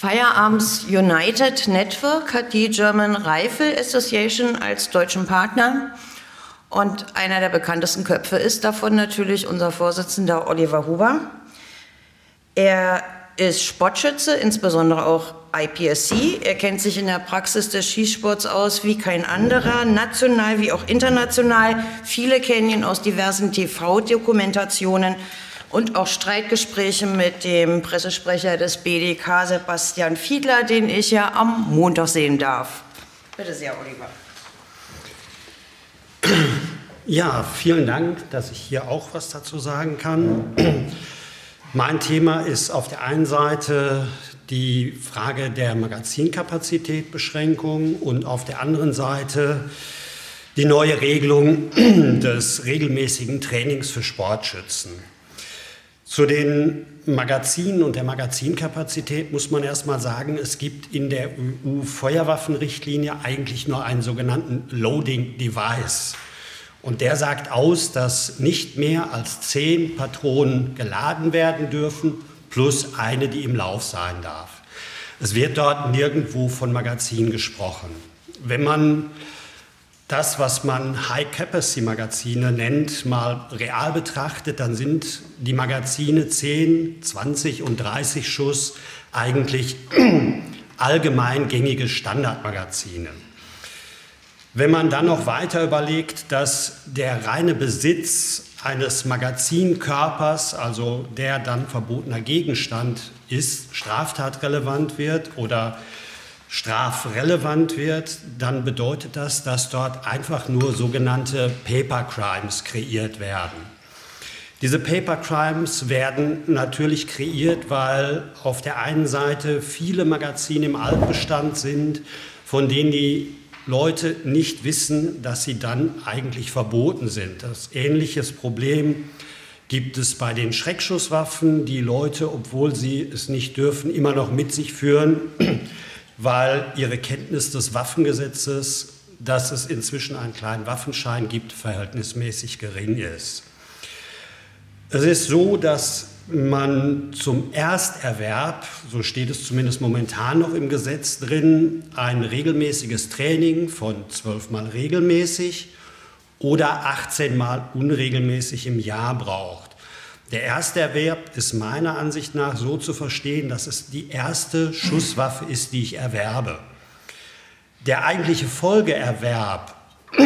Firearms United Network hat die German Rifle Association als deutschen Partner. Und einer der bekanntesten Köpfe ist davon natürlich unser Vorsitzender Oliver Huber. Er ist Sportschütze, insbesondere auch IPSC. Er kennt sich in der Praxis des Schießsports aus wie kein anderer, national wie auch international. Viele kennen ihn aus diversen TV-Dokumentationen und auch Streitgespräche mit dem Pressesprecher des BDK, Sebastian Fiedler, den ich ja am Montag sehen darf. Bitte sehr, Oliver. Ja, vielen Dank, dass ich hier auch was dazu sagen kann. Mein Thema ist auf der einen Seite die Frage der Magazinkapazität-Beschränkung und auf der anderen Seite die neue Regelung des regelmäßigen Trainings für Sportschützen. Zu den Magazinen und der Magazinkapazität muss man erst mal sagen, es gibt in der EU-Feuerwaffenrichtlinie eigentlich nur einen sogenannten Loading Device. Und der sagt aus, dass nicht mehr als 10 Patronen geladen werden dürfen, plus eine, die im Lauf sein darf. Es wird dort nirgendwo von Magazin gesprochen. Wenn man das, was man High-Capacity-Magazine nennt, mal real betrachtet, dann sind die Magazine 10, 20 und 30 Schuss eigentlich allgemein gängige Standardmagazine. Wenn man dann noch weiter überlegt, dass der reine Besitz eines Magazinkörpers, also der dann verbotener Gegenstand ist, straftatrelevant wird oder strafrelevant wird, dann bedeutet das, dass dort einfach nur sogenannte Paper Crimes kreiert werden. Diese Paper Crimes werden natürlich kreiert, weil auf der einen Seite viele Magazine im Altbestand sind, von denen die Leute nicht wissen, dass sie dann eigentlich verboten sind. Das ähnliches Problem gibt es bei den Schreckschusswaffen, die Leute, obwohl sie es nicht dürfen, immer noch mit sich führen, weil ihre Kenntnis des Waffengesetzes, dass es inzwischen einen kleinen Waffenschein gibt, verhältnismäßig gering ist. Es ist so, dass man zum Ersterwerb, so steht es zumindest momentan noch im Gesetz drin, ein regelmäßiges Training von 12 Mal regelmäßig oder 18 Mal unregelmäßig im Jahr braucht. Der Ersterwerb ist meiner Ansicht nach so zu verstehen, dass es die erste Schusswaffe ist, die ich erwerbe. Der eigentliche Folgeerwerb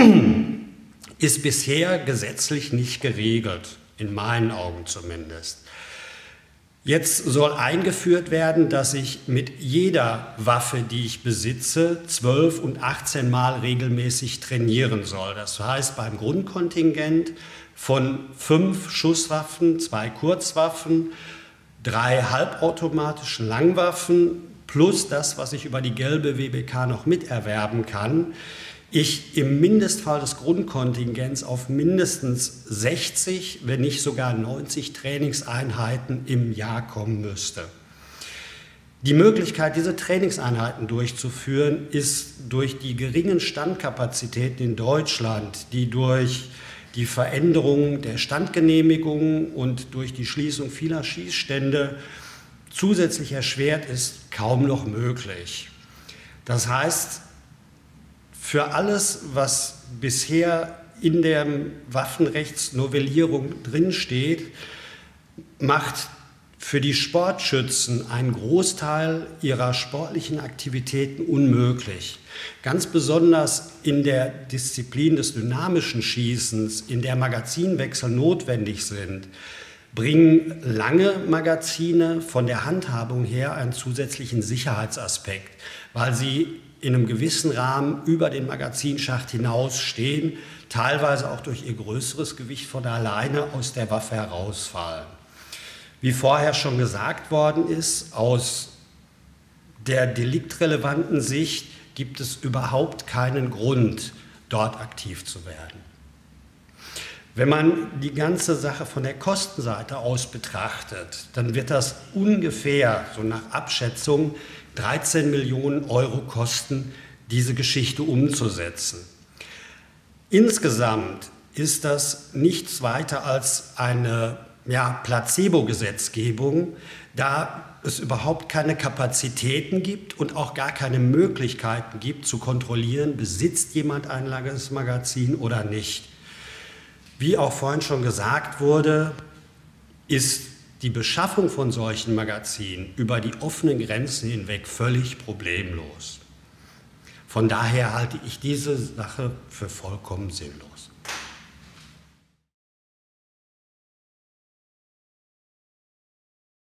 ist bisher gesetzlich nicht geregelt, in meinen Augen zumindest. Jetzt soll eingeführt werden, dass ich mit jeder Waffe, die ich besitze, 12 und 18 Mal regelmäßig trainieren soll. Das heißt, beim Grundkontingent von 5 Schusswaffen, 2 Kurzwaffen, 3 halbautomatischen Langwaffen plus das, was ich über die gelbe WBK noch miterwerben kann, ich im Mindestfall des Grundkontingents auf mindestens 60, wenn nicht sogar 90 Trainingseinheiten im Jahr kommen müsste. Die Möglichkeit, diese Trainingseinheiten durchzuführen, ist durch die geringen Standkapazitäten in Deutschland, die durch die Veränderung der Standgenehmigungen und durch die Schließung vieler Schießstände zusätzlich erschwert ist, kaum noch möglich. Das heißt, für alles, was bisher in der Waffenrechtsnovellierung drinsteht, macht für die Sportschützen einen Großteil ihrer sportlichen Aktivitäten unmöglich. Ganz besonders in der Disziplin des dynamischen Schießens, in der Magazinwechsel notwendig sind, bringen lange Magazine von der Handhabung her einen zusätzlichen Sicherheitsaspekt, weil sie in einem gewissen Rahmen über den Magazinschacht hinausstehen, teilweise auch durch ihr größeres Gewicht von alleine aus der Waffe herausfallen. Wie vorher schon gesagt worden ist, aus der deliktrelevanten Sicht gibt es überhaupt keinen Grund, dort aktiv zu werden. Wenn man die ganze Sache von der Kostenseite aus betrachtet, dann wird das ungefähr, so nach Abschätzung, 13 Millionen Euro kosten, diese Geschichte umzusetzen. Insgesamt ist das nichts weiter als eine Placebo-Gesetzgebung, da es überhaupt keine Kapazitäten gibt und auch gar keine Möglichkeiten gibt zu kontrollieren, besitzt jemand ein Magazin oder nicht. Wie auch vorhin schon gesagt wurde, ist die Beschaffung von solchen Magazinen über die offenen Grenzen hinweg völlig problemlos. Von daher halte ich diese Sache für vollkommen sinnlos.